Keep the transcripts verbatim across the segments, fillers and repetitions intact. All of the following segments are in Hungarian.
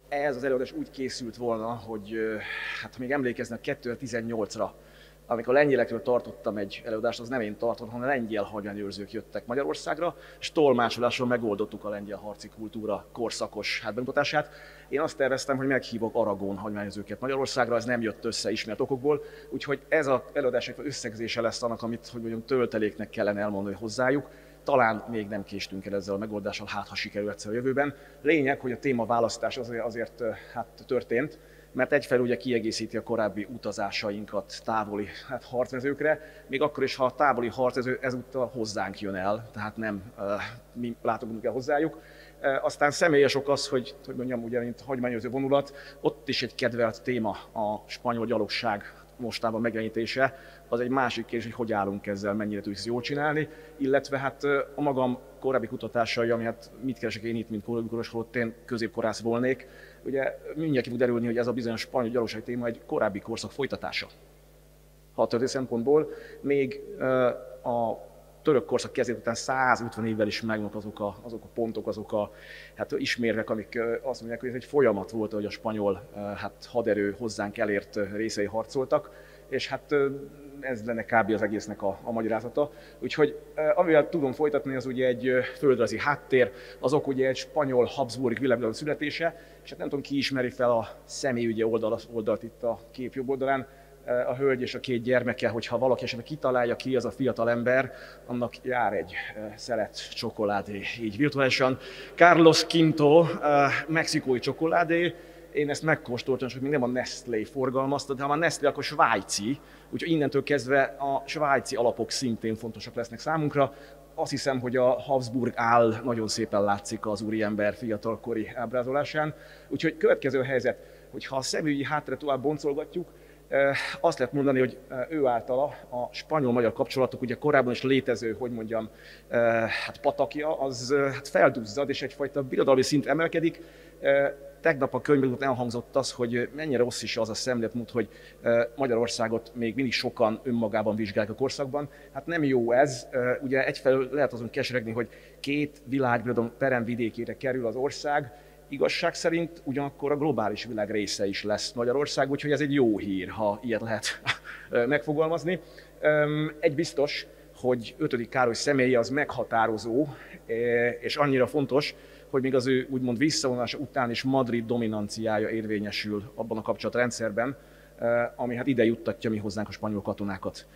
Ez az előadás úgy készült volna, hogy hát még emlékeznek kétezer-tizennyolcra, amikor a lengyelekről tartottam egy előadást, az nem én tartottam, hanem a lengyel hagyományőrzők jöttek Magyarországra, és tolmácsolással megoldottuk a lengyel harci kultúra korszakos hát bemutatását. Én azt terveztem, hogy meghívok Aragón hagyományőrzőket Magyarországra, ez nem jött össze ismert okokból, úgyhogy ez az előadás egy összegzése lesz annak, amit hogy mondjam, tölteléknek kellene elmondani hozzájuk. Talán még nem késtünk el ezzel a megoldással, hát ha sikerül egyszer a jövőben. Lényeg, hogy a témaválasztás azért, azért hát történt, mert egyfelől ugye kiegészíti a korábbi utazásainkat távoli hát, harcmezőkre, még akkor is, ha a távoli harcmező ezúttal hozzánk jön el, tehát nem uh, mi látogatunk el hozzájuk. Uh, aztán személyes ok az, hogy, hogy mondjam, ugye, mint hagyományőrző vonulat, ott is egy kedvelt téma a spanyol gyalogság mostában megjelenítése, az egy másik kérdés, hogy hogy állunk ezzel, mennyire tudjuk ezt jól csinálni, illetve hát a magam korábbi kutatásai, ami hát mit keresek én itt, mint korábbi holott én középkorász volnék, ugye mindjárt ki fog derülni, hogy ez a bizonyos spanyol gyalogság téma egy korábbi korszak folytatása. Hadtörténeti szempontból még a török korszak kezdet után százötven évvel is megvannak azok a, azok a pontok, azok a hát, ismérvek, amik azt mondják, hogy ez egy folyamat volt, hogy a spanyol hát, haderő hozzánk elért részei harcoltak, és hát ez lenne kb. Az egésznek a, a magyarázata. Úgyhogy amivel tudom folytatni, az ugye egy földrajzi háttér, azok ugye egy spanyol Habsburg világbirodalom születése, és hát nem tudom, ki ismeri fel a személyügye oldalt, oldalt itt a kép jobb oldalán, a hölgy és a két gyermeke, hogyha valaki esetleg kitalálja ki az a fiatal ember, annak jár egy szelet csokoládé, így virtuálisan. Carlos Quinto, mexikói csokoládé, én ezt megkóstoltam, csak még nem a Nestlé forgalmazta, de ha a Nestlé, akkor svájci, úgyhogy innentől kezdve a svájci alapok szintén fontosak lesznek számunkra. Azt hiszem, hogy a Habsburg áll nagyon szépen látszik az úriember fiatalkori ábrázolásán. Úgyhogy következő a helyzet, hogy ha a személyi háttere tovább boncolgatjuk, azt lehet mondani, hogy ő általa a spanyol-magyar kapcsolatok, ugye korábban is létező, hogy mondjam, hát patakja, az hát felduzzad és egyfajta birodalmi szint emelkedik. Tegnap a könyvben elhangzott az, hogy mennyire rossz is az a szemléletmód, hogy Magyarországot még mindig sokan önmagában vizsgálják a korszakban. Hát nem jó ez. Ugye egyfelől lehet azon keseregni, hogy két világbirodalom peremvidékére kerül az ország, igazság szerint ugyanakkor a globális világ része is lesz Magyarország, úgyhogy ez egy jó hír, ha ilyet lehet megfogalmazni. Egy biztos, hogy ötödik Károly személye az meghatározó, és annyira fontos, hogy még az ő úgymond visszavonulása után is Madrid dominanciája érvényesül abban a kapcsolatrendszerben, ami hát ide juttatja mi hozzánk a spanyol katonákat.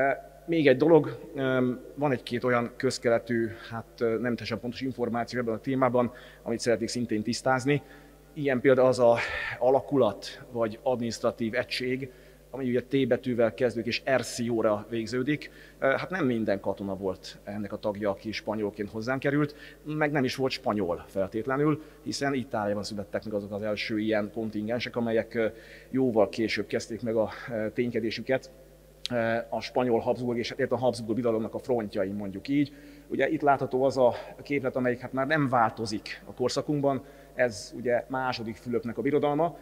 Még egy dolog, van egy-két olyan közkeletű, hát nem teljesen pontos információ ebben a témában, amit szeretnék szintén tisztázni. Ilyen például az a alakulat, vagy adminisztratív egység, ami ugye T betűvel kezdődik és Ercióra végződik. Hát nem minden katona volt ennek a tagja, aki spanyolként hozzánk került, meg nem is volt spanyol feltétlenül, hiszen Itáliában születtek meg azok az első ilyen kontingensek, amelyek jóval később kezdték meg a ténykedésüket a spanyol Habsburg és a Habsburg birodalomnak a frontjain, mondjuk így. Ugye itt látható az a képlet, amelyik hát már nem változik a korszakunkban, ez ugye második Fülöpnek a birodalma.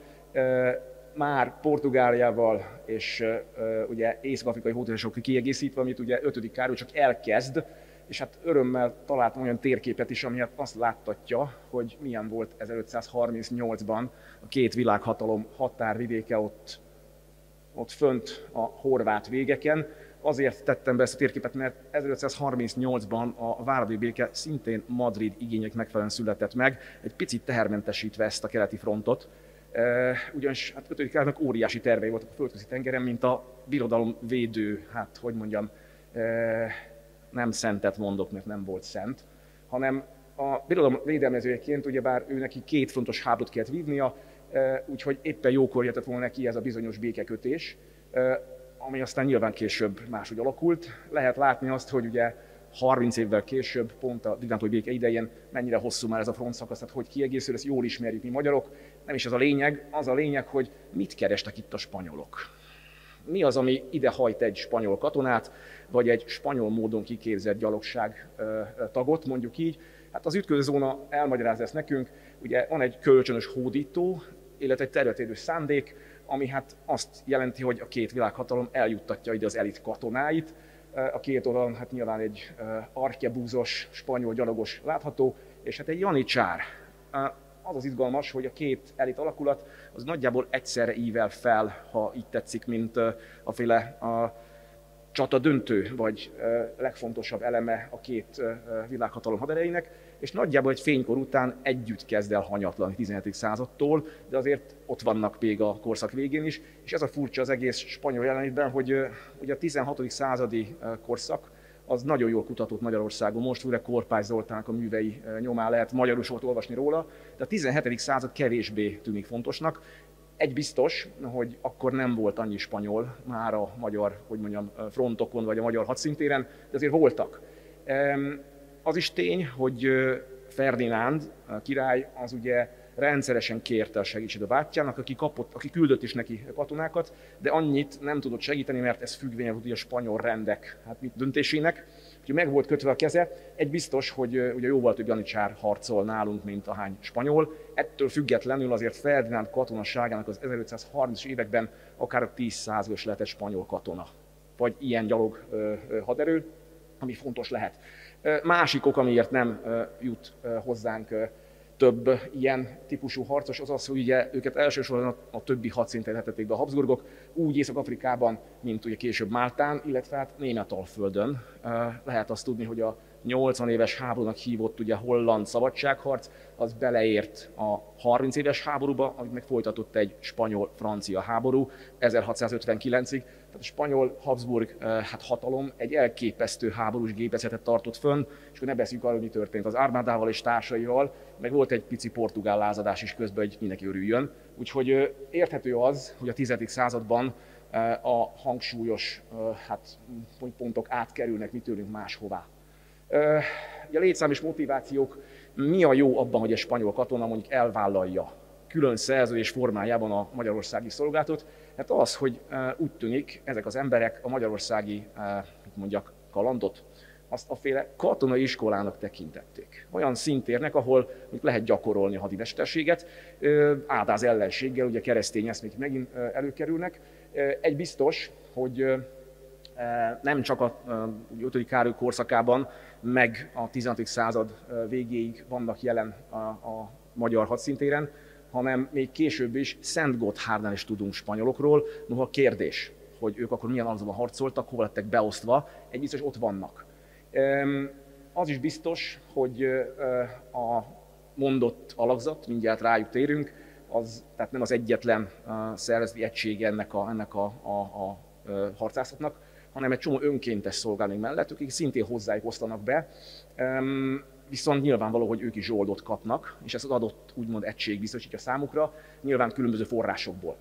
Már Portugáliával és uh, ugye észak-afrikai hódításokkal kiegészítve, amit ugye ötödik Károly csak elkezd, és hát örömmel találtam olyan térképet is, ami azt láttatja, hogy milyen volt ezerötszázharmincnyolcban a két világhatalom határvidéke ott, ott fönt a horvát végeken. Azért tettem be ezt a térképet, mert ezerötszázharmincnyolcban a váradi béke szintén Madrid igények megfelelően született meg, egy picit tehermentesítve ezt a keleti frontot. Uh, ugyanis hát ötödik Károlynak óriási tervei voltak a földközi tengeren, mint a birodalom védő, hát hogy mondjam, uh, nem szentet mondok, mert nem volt szent, hanem a birodalom védelmezőjeként ugyebár ő neki két fontos háborút kellett vívnia, uh, úgyhogy éppen jókor jöhetett volna neki ez a bizonyos békekötés, uh, ami aztán nyilván később máshogy alakult. Lehet látni azt, hogy ugye harminc évvel később, pont a Trianoni béke idején mennyire hosszú már ez a frontszakasz, tehát hogy kiegészül, ezt jól ismerjük mi magyarok. Nem is ez a lényeg, az a lényeg, hogy mit kerestek itt a spanyolok. Mi az, ami ide hajt egy spanyol katonát, vagy egy spanyol módon kiképzett gyalogság tagot, mondjuk így. Hát az ütközőzóna elmagyarázza ezt nekünk, ugye van egy kölcsönös hódító, illetve egy területérő szándék, ami hát azt jelenti, hogy a két világhatalom eljuttatja ide az elit katonáit. A két oldalon hát nyilván egy arkebúzos, spanyol gyalogos látható, és hát egy janicsár. az az izgalmas, hogy a két elit alakulat az nagyjából egyszerre ível fel, ha így tetszik, mint a féle a csata döntő, vagy legfontosabb eleme a két világhatalom haderejének, és nagyjából egy fénykor után együtt kezd el hanyatlani tizenhetedik századtól, de azért ott vannak még a korszak végén is, és ez a furcsa az egész spanyol jelenlétben, hogy ugye a tizenhatodik századi korszak az nagyon jól kutatott Magyarországon, most főleg Korpás Zoltánnak a művei nyomán lehet magyarul sokat olvasni róla, de a tizenhetedik század kevésbé tűnik fontosnak. Egy biztos, hogy akkor nem volt annyi spanyol már a magyar, hogy mondjam, frontokon vagy a magyar hadszintéren, de azért voltak. Az is tény, hogy Ferdinánd király az ugye rendszeresen kérte a segítséget a bátyjának, aki, kapott, aki küldött is neki katonákat, de annyit nem tudott segíteni, mert ez függvénye volt a spanyol rendek hát mit döntésének. Úgyhogy meg volt kötve a keze. Egy biztos, hogy ugye jóval több janicsár harcol nálunk, mint ahány spanyol. Ettől függetlenül azért Ferdinánd katonaságának az ezerötszázharmincas években akár tíz százalékos lehetett spanyol katona, vagy ilyen gyalog haderő, ami fontos lehet. Másik ok, amiért nem jut hozzánk több ilyen típusú harcos, az az, hogy ugye őket elsősorban a, a többi hadszinten hetették be a Habsburgok, úgy Észak-Afrikában, mint ugye később Máltán, illetve hát Németalföldön. Lehet azt tudni, hogy a nyolcvan éves háborúnak hívott ugye holland szabadságharc, az beleért a harminc éves háborúba, amit meg folytatott egy spanyol-francia háború ezerhatszázötvenkilencig. Tehát a spanyol Habsburg hát hatalom egy elképesztő háborús gépezetet tartott fönn, és akkor ne beszéljük arról, mi történt az armádával és társaival, meg volt egy pici portugál lázadás is közben, hogy mindenki örüljön. Úgyhogy érthető az, hogy a tizedik században a hangsúlyos hát, pontok átkerülnek mi tőlünk máshová. A létszám és motivációk, mi a jó abban, hogy egy spanyol katona mondjuk elvállalja külön szerződés formájában a magyarországi szolgálatot? Hát az, hogy úgy tűnik, ezek az emberek a magyarországi, mit mondjak, kalandot, azt a féle katonai iskolának tekintették. Olyan szintérnek, ahol lehet gyakorolni a hadimesterséget, ádáz ellenséggel, ugye keresztény eszmék megint előkerülnek. Egy biztos, hogy nem csak a ötödik Károly korszakában, meg a tizenhatodik század végéig vannak jelen a, a magyar hadszintéren, hanem még később is Szent Gotthardnál is tudunk spanyolokról. Noha kérdés, hogy ők akkor milyen alapzatban harcoltak, hova lettek beosztva, egy biztos ott vannak. Az is biztos, hogy a mondott alakzat, mindjárt rájuk térünk, az, tehát nem az egyetlen szervezeti egysége ennek a, ennek a, a, a harcászatnak, hanem egy csomó önkéntes szolgálni mellett, akik szintén hozzájuk osztanak be, viszont nyilvánvaló, hogy ők is zsoldot kapnak, és ez az adott úgymond egység biztosítja számukra, nyilván különböző forrásokból.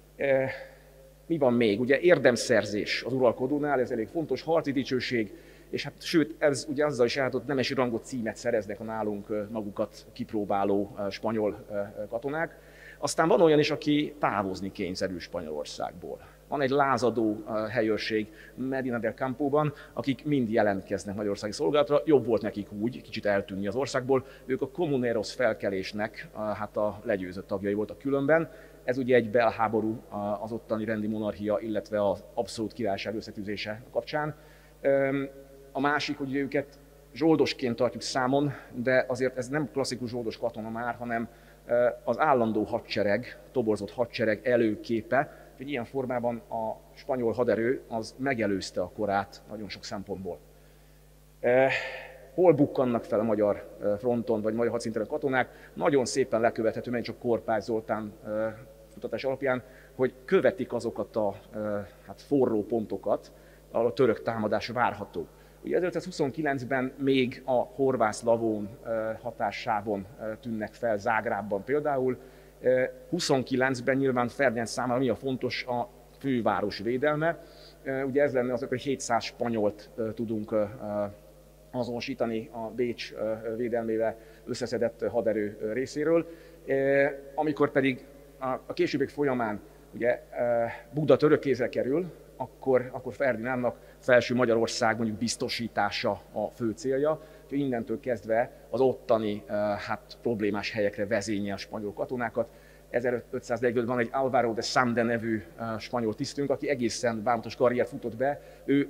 Mi van még? Ugye érdemszerzés az uralkodónál, ez elég fontos, harci dicsőség, és hát sőt, ez ugye azzal is járhat, hogy nemesi rangot, címet szereznek a nálunk magukat kipróbáló spanyol katonák. Aztán van olyan is, aki távozni kényszerül Spanyolországból. Van egy lázadó helyőrség Medina del Campóban, akik mind jelentkeznek magyarországi szolgálatra. Jobb volt nekik úgy, kicsit eltűnni az országból. Ők a Comuneros felkelésnek hát a legyőzött tagjai voltak különben. Ez ugye egy belháború az ottani rendi monarchia, illetve az abszolút királyság összetűzése kapcsán. A másik, hogy őket zsoldosként tartjuk számon, de azért ez nem klasszikus zsoldos katona már, hanem az állandó hadsereg, toborzott hadsereg előképe, hogy ilyen formában a spanyol haderő az megelőzte a korát nagyon sok szempontból. Hol bukkannak fel a magyar fronton, vagy magyar hadszinten a katonák? Nagyon szépen lekövethető, mert csak Korpás Zoltán kutatás alapján, hogy követik azokat a hát forró pontokat, ahol a török támadás várható. Ugye ezerötszázhuszonkilencben még a horváth-slavón hatássávon tűnnek fel, Zágrábban például. huszonkilencben nyilván Ferdinánd számára mi a fontos? A főváros védelme. Ugye ez lenne az, hogy hétszáz spanyolt tudunk azonosítani a Bécs védelmével összeszedett haderő részéről. Amikor pedig a későbbiek folyamán ugye Buda török kézre kerül, akkor, akkor Ferdinándnak felső Magyarország mondjuk biztosítása a fő célja, hogy innentől kezdve az ottani hát, problémás helyekre vezényel a spanyol katonákat. ezerötszáznegyvenben van egy Álvaro de Sande nevű spanyol tisztünk, aki egészen bánatos karriert futott be. Ő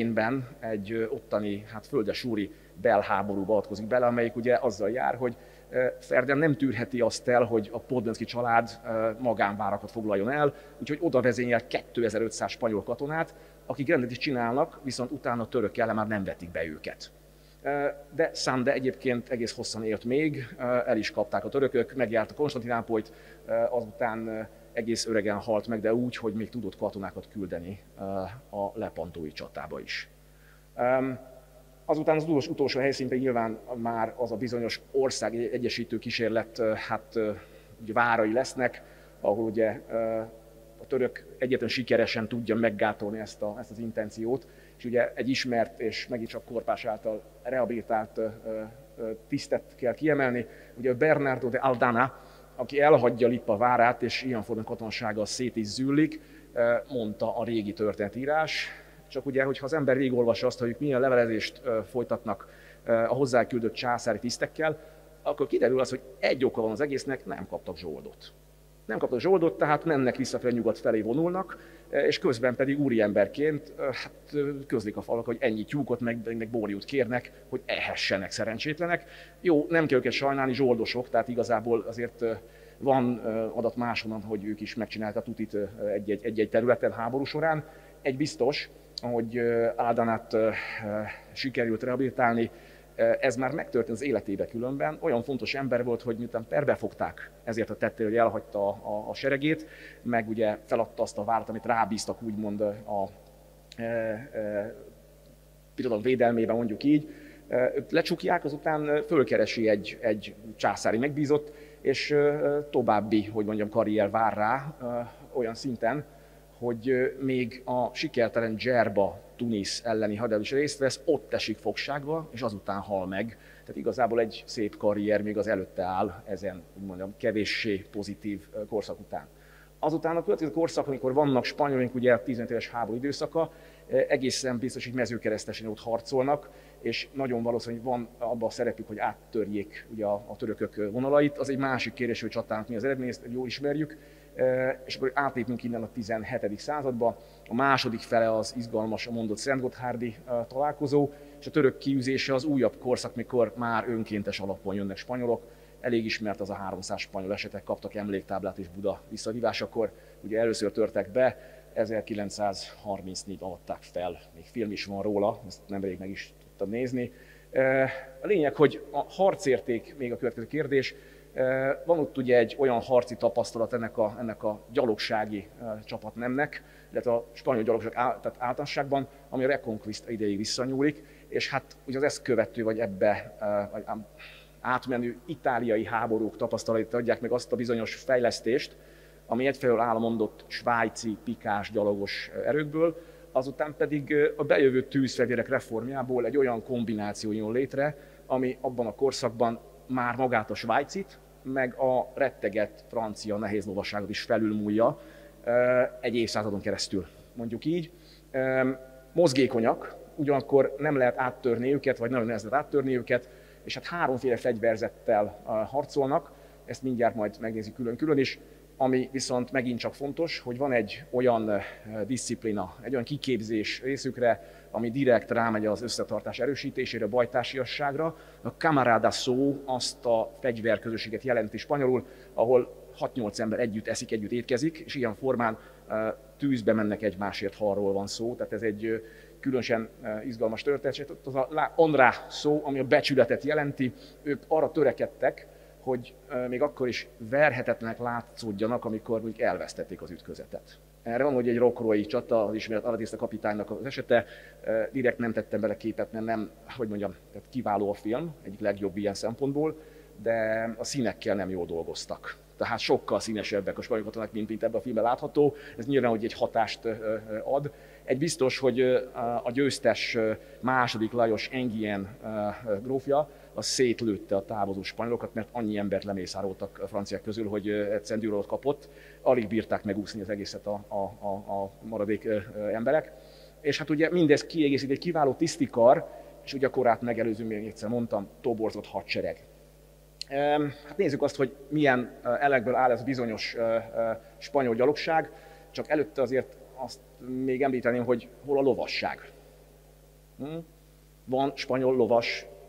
Trencsénben egy ottani hát, földesúri belháborúba avatkozik bele, amelyik ugye azzal jár, hogy Ferdinand nem tűrheti azt el, hogy a Podbenszky család magánvárakat foglaljon el, úgyhogy oda vezényel kétezer-ötszáz spanyol katonát, akik rendet is csinálnak, viszont utána a török ellen már nem vetik be őket. De Sande egyébként egész hosszan élt még, el is kapták a törökök, megjárta Konstantinápolyt, azután egész öregen halt meg, de úgy, hogy még tudott katonákat küldeni a lepantói csatába is. Azután az utolsó, utolsó helyszín pedig nyilván már az a bizonyos ország egyesítő kísérlet, hát ugye várai lesznek, ahol ugye a török egyetlen sikeresen tudja meggátolni ezt, a, ezt az intenciót, és ugye egy ismert és megint csak Korpás által rehabilitált tisztet kell kiemelni, ugye Bernardo de Aldana, aki elhagyja Lippa várát, és ilyen formán katonasága szét is züllik, mondta a régi történetírás. Csak ugye, hogyha az ember végigolvassa azt, hogy milyen levelezést folytatnak a hozzá küldött császári tisztekkel, akkor kiderül az, hogy egy oka van az egésznek, nem kaptak zsoldot. Nem kaptak zsoldot, tehát mennek visszafele, nyugat felé vonulnak, és közben pedig úriemberként hát, közlik a falak, hogy ennyi tyúkot, meg, meg bóriút kérnek, hogy ehessenek szerencsétlenek. Jó, nem kell őket sajnálni, zsoldosok, tehát igazából azért van adat máshonnan, hogy ők is megcsinálták tutit egy-egy területen háború során. Egy biztos, hogy Aldanát sikerült rehabilitálni, ez már megtörtént az életébe különben. Olyan fontos ember volt, hogy miután perbe fogták ezért a tettére, hogy elhagyta a, a, a seregét, meg ugye feladta azt a várat, amit rábíztak úgymond a e, e, birodalom védelmében, mondjuk így. Őt lecsukják, azután fölkeresi egy, egy császári megbízott, és további, hogy mondjam, karrier vár rá olyan szinten, hogy még a sikertelen Djerba, Tunis elleni hadjárat is részt vesz, ott esik fogságba, és azután hal meg. Tehát igazából egy szép karrier még az előtte áll ezen, úgy mondjam, kevéssé pozitív korszak után. Azután a következő korszak, amikor vannak spanyolink, ugye a tizenöt éves háború időszaka, egészen biztos, hogy mezőkeresztesen ott harcolnak, és nagyon valószínű, hogy van abban a szerepük, hogy áttörjék ugye a, a törökök vonalait. Az egy másik kérdés, hogy csatának mi az eredmény, ezt jól ismerjük. És akkor átlépünk innen a tizenhetedik századba. A második fele az izgalmas, a mondott szentgotthárdi találkozó, és a török kiűzése az újabb korszak, mikor már önkéntes alapon jönnek spanyolok. Elég ismert az a háromszáz spanyol esetek, kaptak emléktáblát és Buda visszavívásakor. Ugye először törtek be, ezerkilencszázharmincnégy avatták fel, még film is van róla, ezt nemrég meg is tudtam nézni. A lényeg, hogy a harcérték még a következő kérdés. Van ott ugye egy olyan harci tapasztalat ennek a, ennek a gyalogsági csapatnemnek, illetve a spanyol gyalogság tehát általánosságban, ami a Reconquista idejéig visszanyúlik, és hát ugye az ezt követő, vagy ebbe átmenő itáliai háborúk tapasztalatait adják meg azt a bizonyos fejlesztést, ami egyfelől áll a mondott svájci, pikás, gyalogos erőkből, azután pedig a bejövő tűzfegyverek reformjából egy olyan kombináció jön létre, ami abban a korszakban már magát a svájcit, meg a rettegett francia nehéz lovasságot is felülmúlja egy évszázadon keresztül, mondjuk így. Mozgékonyak, ugyanakkor nem lehet áttörni őket, vagy nagyon nehéz lehet áttörni őket, és hát háromféle fegyverzettel harcolnak, ezt mindjárt majd megnézzük külön-külön is, ami viszont megint csak fontos, hogy van egy olyan diszciplina, egy olyan kiképzés részükre, ami direkt rámegy az összetartás erősítésére, a bajtársiasságra. A camarada szó azt a fegyverközösséget jelenti spanyolul, ahol hat-nyolc ember együtt eszik, együtt étkezik, és ilyen formán tűzbe mennek egymásért, ha arról van szó. Tehát ez egy különösen izgalmas történet. Az a honra szó, ami a becsületet jelenti, ők arra törekedtek, hogy még akkor is verhetetlenek látszódjanak, amikor mondjuk elvesztették az ütközetet. Erre van, hogy egy rokrói csata, az ismert Aradiszta kapitánynak az esete, direkt nem tettem bele képet, mert nem, hogy mondjam, tehát kiváló a film, egyik legjobb ilyen szempontból, de a színekkel nem jól dolgoztak. Tehát sokkal színesebbek a spanyol katonák, mint, mint ebben a filmben látható. Ez nyilván, hogy egy hatást ad. Egy biztos, hogy a győztes második Lajos Enghien grófja, az szétlőtte a távozó spanyolokat, mert annyi embert lemészároltak a franciák közül, hogy egyszerűen dűrolót kapott. Alig bírták megúszni az egészet a, a, a, a maradék emberek. És hát ugye mindez kiegészít egy kiváló tisztikar, és ugye a korát megelőző, még egyszer mondtam, toborzott hadsereg. Hát nézzük azt, hogy milyen elekből áll ez a bizonyos spanyol gyalogság, csak előtte azért azt még említeném, hogy hol a lovasság. Van spanyol lovas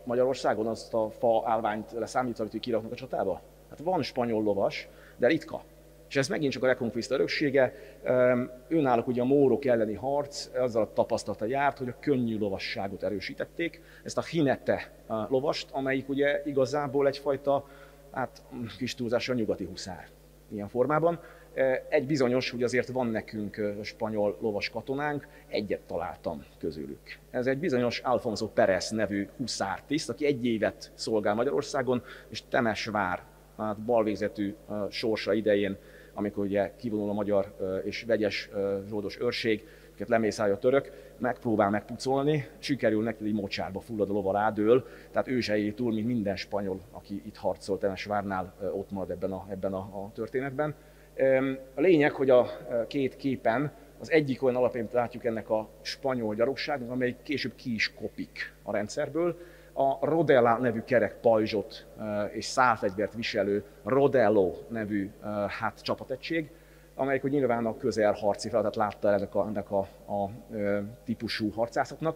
Magyarországon azt a fa állványt leszámítva, amit kiraknak a csatába? Hát van spanyol lovas, de ritka. És ez megint csak a Reconquista öröksége. Önállók ugye a mórok elleni harc, azzal a tapasztalata járt, hogy a könnyű lovasságot erősítették. Ezt a jinete lovast, amelyik ugye igazából egyfajta, hát kis túlzással nyugati huszár ilyen formában. Egy bizonyos, hogy azért van nekünk spanyol lovas katonánk, egyet találtam közülük. Ez egy bizonyos Alfonso Pérez nevű huszártiszt, aki egy évet szolgál Magyarországon, és Temesvár, hát balvégzetű sorsa idején, amikor ugye kivonul a magyar és vegyes zsoldos őrség, őket lemészárolja a török, megpróbál megpucolni, sikerül neki, hogy mocsárba fullad a lova, rádől, tehát ő se él túl, mint minden spanyol, aki itt harcolt Temesvárnál, ott marad ebben a, ebben a, a történetben. A lényeg, hogy a két képen az egyik olyan alapján látjuk ennek a spanyol gyalogságnak, amely később ki is kopik a rendszerből. A Rodella nevű kerek pajzsot és szálfegyvert viselő Rodello nevű hát, csapategység, amelyik hogy nyilván a közelharci feladatot látta ennek a, ennek a, a, a típusú harcászoknak.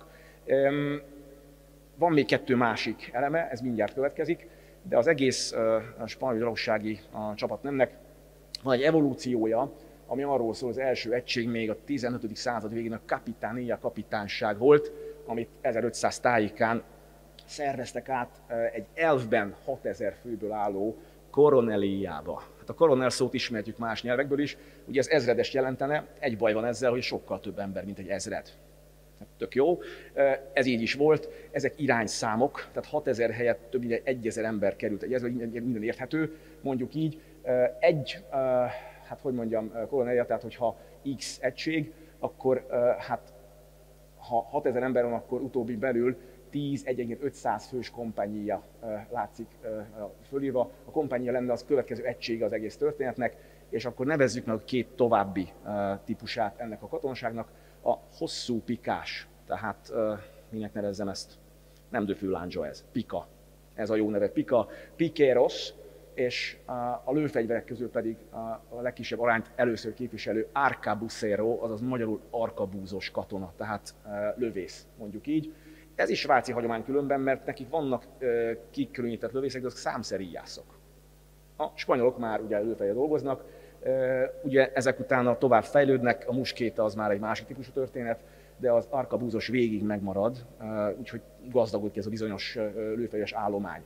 Van még kettő másik eleme, ez mindjárt következik, de az egész a spanyol gyalogsági csapatnemnek van egy evolúciója, ami arról szól, az első egység még a tizenötödik század végén a Capitania kapitányság volt, amit ezerötszáz tájékán szerveztek át egy elfben hatezer főből álló Coroneliába. Hát a coronel szót ismerjük más nyelvekből is, ugye ez ezredes jelentene, egy baj van ezzel, hogy sokkal több ember, mint egy ezred. Hát tök jó, ez így is volt, ezek irányszámok, tehát hatezer helyett több mint egyezer ember került, ez minden érthető, mondjuk így. Egy, hát hogy mondjam, koronelia, tehát hogyha X egység, akkor hát ha hatezer ember van, akkor utóbbi belül tíz ötszáz fős kompányia látszik fölírva. A kompányia lenne az következő egysége az egész történetnek, és akkor nevezzük meg a két további típusát ennek a katonaságnak. A hosszú pikás, tehát minek nevezzem ezt? Nem döfőlándzsa ez, pika. Ez a jó neve, pika. Piqueros, és a lőfegyverek közül pedig a legkisebb arányt először képviselő arcabucero, azaz magyarul arkabúzos katona, tehát lövész, mondjuk így. Ez is svájci hagyomány különben, mert nekik vannak kikülönített lövészek, de azok számszeríjászok. A spanyolok már ugye lőfegyvel dolgoznak, ugye ezek utána tovább fejlődnek, a muskéta az már egy másik típusú történet, de az arkabúzos végig megmarad, úgyhogy gazdagod ki ez a bizonyos lőfegyves állomány.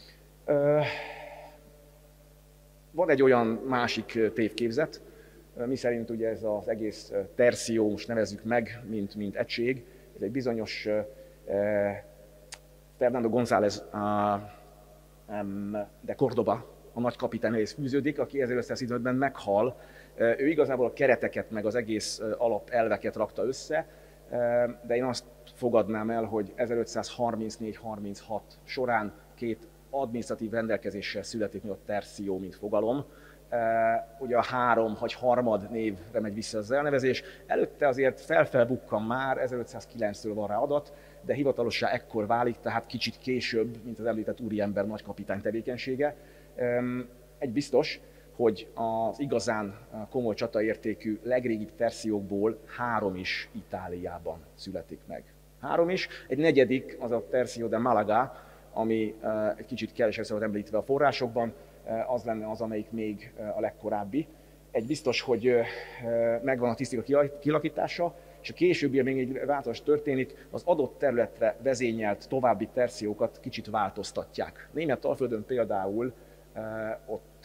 Van egy olyan másik tévképzet, miszerint ugye ez az egész terció, most nevezzük meg, mint, mint egység, ez egy bizonyos eh, Fernando González uh, um, de Córdoba, a nagy kapitányhoz fűződik, aki ezerötszázötvenben meghal. Ő igazából a kereteket, meg az egész alapelveket rakta össze, de én azt fogadnám el, hogy ezerötszázharmincnégy harminchat során két adminisztratív rendelkezéssel születik meg a terció, mint fogalom. Ugye a három vagy harmad névre megy vissza az elnevezés. Előtte azért felfelbukkan már, ezerötszázkilenctől van rá adat, de hivatalossá ekkor válik, tehát kicsit később, mint az említett úriember nagykapitány tevékenysége. Egy biztos, hogy az igazán komoly csataértékű legrégibb terciókból három is Itáliában születik meg. Három is. Egy negyedik, az a Tercio de Málaga, ami egy kicsit kevesebb szóval említve a forrásokban, az lenne az, amelyik még a legkorábbi. Egy biztos, hogy megvan a tisztika kilakítása, és a későbbi még egy változás történik, az adott területre vezényelt további terciókat kicsit változtatják. Német-Alföldön például ott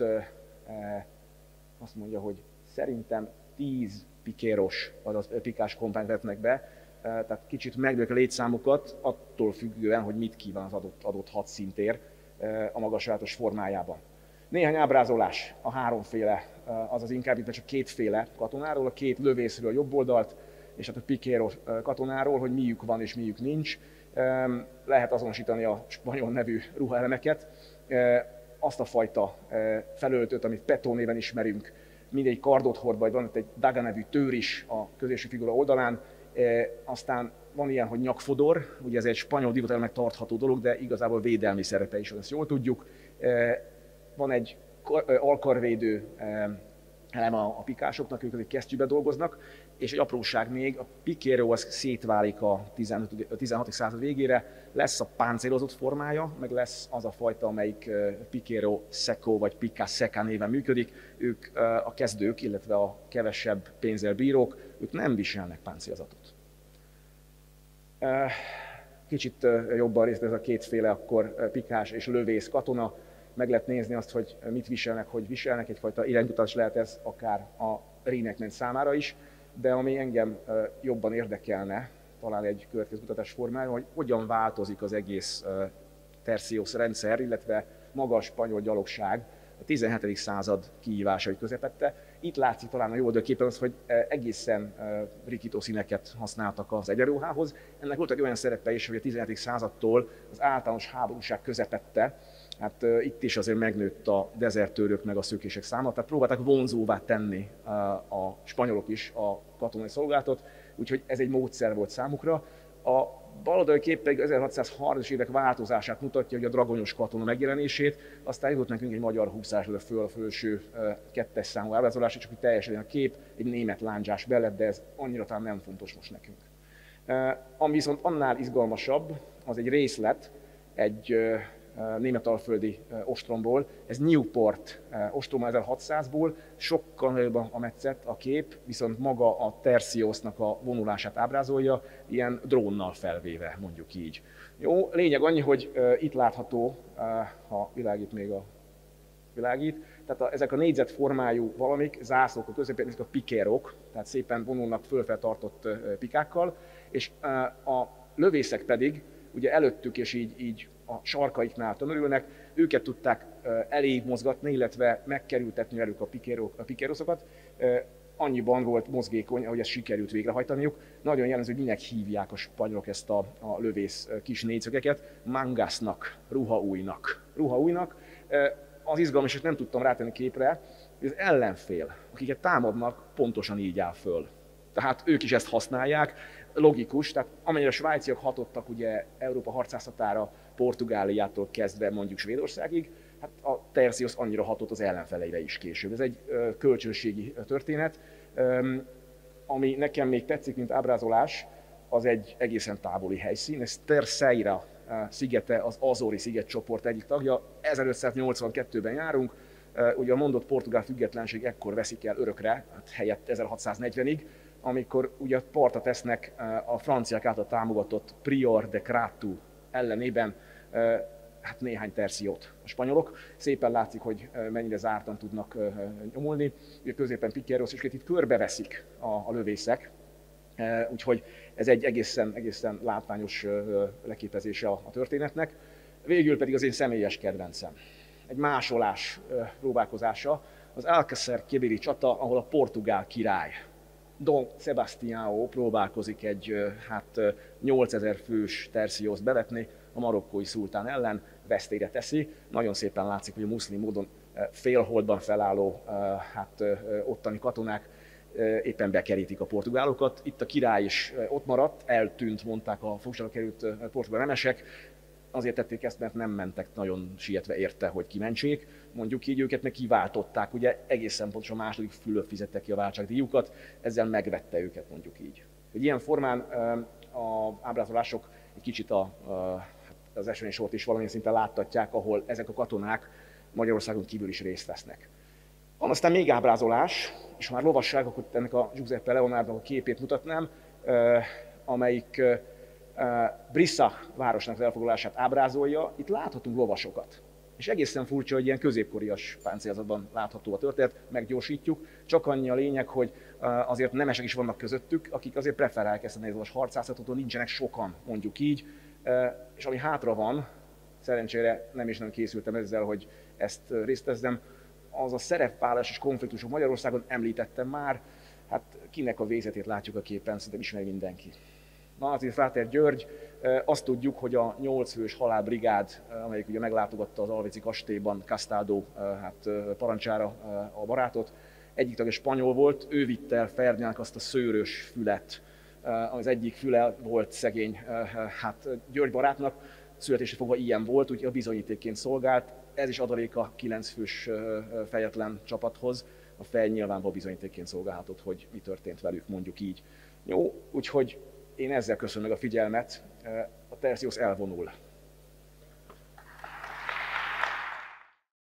azt mondja, hogy szerintem tíz pikéros, azaz pikás kompányt vetnek be, tehát kicsit megnők a létszámukat, attól függően, hogy mit kíván az adott, adott hadszintér a magas sajátos formájában. Néhány ábrázolás a háromféle, azaz inkább itt csak kétféle katonáról, a két lövészről a jobb oldalt, és hát a pikéros katonáról, hogy miük van és miük nincs. Lehet azonosítani a spanyol nevű ruhaelemeket, azt a fajta felöltőt, amit Petó néven ismerünk, mindegy kardot hord, vagy van ott egy Daga nevű tőr is a középső figura oldalán, aztán van ilyen, hogy nyakfodor, ugye ez egy spanyol divatelemnek tartható dolog, de igazából védelmi szerepe is van, ezt jól tudjuk. Van egy alkarvédő eleme a, a pikásoknak, ők egy kesztyűben dolgoznak, és egy apróság még, a pikéró az szétválik a tizenhatodik század végére, lesz a páncélozott formája, meg lesz az a fajta, amelyik pikéró secco vagy picca secca néven működik. Ők a kezdők, illetve a kevesebb pénzzel bírók, ők nem viselnek páncélzatot. Kicsit jobban részt ez a kétféle akkor pikás és lövész katona. Meg lehet nézni azt, hogy mit viselnek, hogy viselnek, egyfajta iránymutatás lehet ez akár a reenactment számára is, de ami engem jobban érdekelne, talán egy következő kutatás formája, hogy hogyan változik az egész tercios rendszer, illetve maga a spanyol gyalogság a tizenhetedik század kihívásai közepette. Itt látszik talán a jó oldalképen az, hogy egészen rikító színeket használtak az egyenruhához. Ennek volt egy olyan szerepe is, hogy a tizenhetedik századtól az általános háborúság közepette, hát uh, itt is azért megnőtt a dezertőrök meg a szökések száma, tehát próbálták vonzóvá tenni uh, a spanyolok is a katonai szolgálatot, úgyhogy ez egy módszer volt számukra. A baloldali kép pedig ezerhatszázharmincas évek változását mutatja, hogy a dragonyos katona megjelenését, aztán jutott nekünk egy magyar húszás föl a felső uh, kettes számú ábrázolás, csak hogy teljesen a kép egy német lándzsás belett, de ez annyira talán nem fontos most nekünk. Uh, ami viszont annál izgalmasabb, az egy részlet, egy uh, németalföldi ostromból. Ez Newport ostroma ezerhatszázból, sokkal nagyobb a metszet, a kép, viszont maga a terciosnak a vonulását ábrázolja, ilyen drónnal felvéve, mondjuk így. Jó, lényeg annyi, hogy itt látható, ha világít még a világít, tehát a, ezek a négyzet formájú valamik, zászlók a közepén, ezek a pikérok, tehát szépen vonulnak fölfel tartott pikákkal, és a lövészek pedig ugye előttük és így, így a sarkaiknál tömörülnek, őket tudták elég mozgatni, illetve megkerültetni velük a, a pikéroszokat. Annyiban volt mozgékony, ahogy ezt sikerült végrehajtaniuk. Nagyon jellemző, hogy minek hívják a spanyolok ezt a, a lövész kis négyszögeket, mangasnak, ruhaújnak. ruhaújnak. Az izgalmas, és nem tudtam rátenni képre, hogy az ellenfél, akiket támadnak, pontosan így áll föl. Tehát ők is ezt használják, logikus, tehát amennyire a svájciak hatottak ugye Európa harcászatára, Portugáliától kezdve mondjuk Svédországig, hát a tercios annyira hatott az ellenfeleire is később. Ez egy ö, kölcsönségi történet, ö, ami nekem még tetszik, mint ábrázolás, az egy egészen távoli helyszín, ez Terceira szigete, az Azori szigetcsoport egyik tagja, ezerötszáznyolcvankettőben járunk, ugye a mondott portugál függetlenség ekkor veszik el örökre, hát helyett ezerhatszáznegyvenig, amikor ugye partra tesznek a franciák által támogatott Prior de Cratu ellenében hát néhány terciót a spanyolok. Szépen látszik, hogy mennyire zártan tudnak nyomulni. Ugye középen Piqueros, és itt körbeveszik a, a lövészek, úgyhogy ez egy egészen, egészen látványos leképezése a, a történetnek. Végül pedig az én személyes kedvencem. Egy másolás próbálkozása, az Alcácer Quibiri csata, ahol a portugál király, Dom Sebastião próbálkozik egy hát nyolcezer fős terciót bevetni a marokkói szultán ellen, vesztélyre teszi. Nagyon szépen látszik, hogy a muszlim módon félholdban felálló hát, ottani katonák éppen bekerítik a portugálokat. Itt a király is ott maradt, eltűnt, mondták a fogságba került portugál nemesek. Azért tették ezt, mert nem mentek nagyon sietve érte, hogy kimentsék. Mondjuk így őket meg kiváltották, ugye egészen pontosan a második fülöp fizette ki a váltságdíjukat, ezzel megvette őket, mondjuk így. Hogy ilyen formán az ábrázolások egy kicsit a, a, az eseménysort is valamilyen szinten láttatják, ahol ezek a katonák Magyarországon kívül is részt vesznek. Van aztán még ábrázolás, és már lovasság, akkor ennek a Giuseppe Leonardo a képét mutatnám, amelyik Brissac városnak az elfoglalását ábrázolja. Itt láthatunk lovasokat. És egészen furcsa, hogy ilyen középkorias páncélzatban látható a történet, meggyorsítjuk. Csak annyi a lényeg, hogy azért nemesek is vannak közöttük, akik azért preferálják ezt a nehéz harcászatot, nincsenek sokan, mondjuk így. És ami hátra van, szerencsére nem is nem készültem ezzel, hogy ezt részt vezzem, az a szerepvállás és konfliktusok Magyarországon, említettem már, hát kinek a végzetét látjuk a képen, szerintem ismeri mindenki. Martin Fráter György, azt tudjuk, hogy a nyolc fős halálbrigád, amelyik ugye meglátogatta az Alvici kastélyban Castaldo hát, parancsára a barátot, egyik tagja spanyol volt, ő vitte el Ferdinandnak azt a szőrös fület, az egyik füle volt szegény hát, György barátnak, születése fogva ilyen volt, úgyhogy a bizonyítékként szolgált. Ez is adalék a kilenc fős fejetlen csapathoz, a fej nyilvánvaló bizonyítékként szolgálhatott, hogy mi történt velük, mondjuk így. Jó, úgyhogy én ezzel köszönöm meg a figyelmet, a Tertius elvonul.